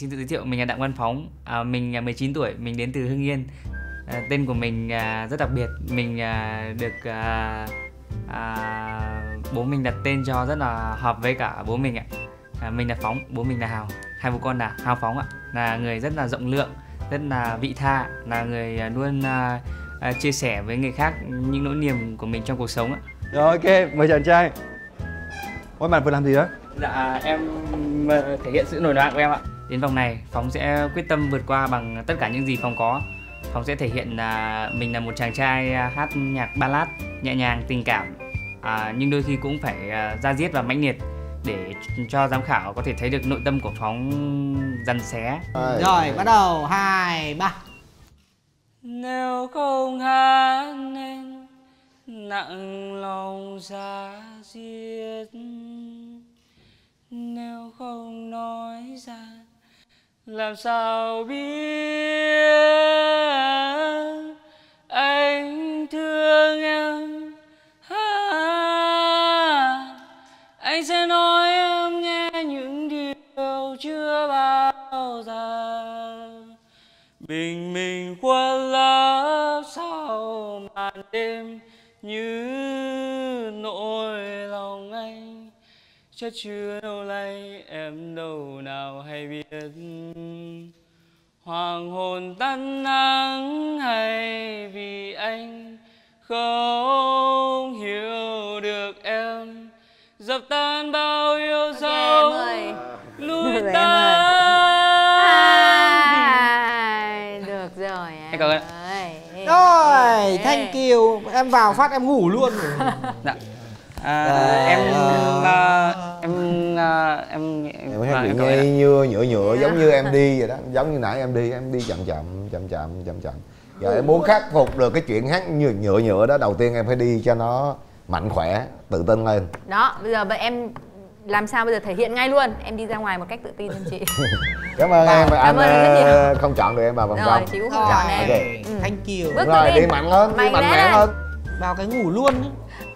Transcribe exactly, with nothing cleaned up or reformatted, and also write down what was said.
xin tự giới thiệu, mình là Đặng Văn Phóng, à, mình là mười chín tuổi, mình đến từ Hưng Yên. À, tên của mình à, rất đặc biệt, mình à, được à, à, bố mình đặt tên cho rất là hợp với cả bố mình ạ. À, mình là Phóng, bố mình là Hào, hai bố con là Hào Phóng ạ, là người rất là rộng lượng, rất là vị tha, là người luôn à, à, chia sẻ với người khác những nỗi niềm của mình trong cuộc sống ạ. Rồi ok, mời chàng trai. Ôi bạn vừa làm gì đó? Dạ em thể hiện sự nổi loạn của em ạ. Đến vòng này Phóng sẽ quyết tâm vượt qua bằng tất cả những gì Phóng có. Phóng sẽ thể hiện là mình là một chàng trai hát nhạc ballad nhẹ nhàng, tình cảm, à, nhưng đôi khi cũng phải da diết và mãnh liệt để cho giám khảo có thể thấy được nội tâm của Phóng rằn xé. Rồi, Rồi bắt đầu, hai, ba. Nếu không hát nên nặng lòng ra diết, nếu không nói ra làm sao biết anh thương em. À, anh sẽ nói em nghe những điều chưa bao giờ. Bình minh khuất lấp sau màn đêm như nỗi lòng anh chất chứa đâu nay em đâu nào hay biết. Hoàng hôn tắt nắng hay vì anh không hiểu được em, dập tan bao yêu dấu lùi tan. Được rồi em. Cảm ơn. Rồi, thank you. Em vào phát em ngủ luôn rồi. Dạ. À, à, em à, em à, em em hát bị nghe như nhựa nhựa giống như em đi vậy đó, giống như nãy em đi em đi chậm chậm chậm chậm chậm chậm. Giờ em muốn khắc phục được cái chuyện hát như nhựa nhựa đó, đầu tiên em phải đi cho nó mạnh khỏe, tự tin lên. Đó, bây giờ em làm sao bây giờ thể hiện ngay luôn. Em đi ra ngoài một cách tự tin hơn chị. Cảm ơn em, cảm anh ơn không chọn được em vào vòng rồi, trong. chị cũng không chọn em. Okay. Thank you. Bước rồi, đi đi mạnh hơn, đi mạnh mẽ hơn. Vào cái ngủ luôn.